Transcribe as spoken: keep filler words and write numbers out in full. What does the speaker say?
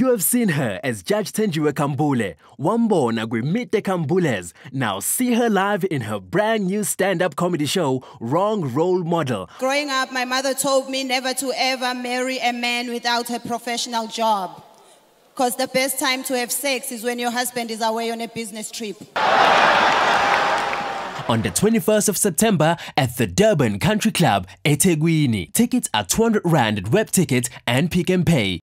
You have seen her as Judge Thenjiwe Kambule, Wambona Meet the Kambules. Now see her live in her brand new stand-up comedy show, Wrong Role Model. Growing up, my mother told me never to ever marry a man without a professional job. Because the best time to have sex is when your husband is away on a business trip. On the twenty-first of September at the Durban Country Club, eThekwini. Tickets are two hundred rand at Web Ticket and Pick and Pay.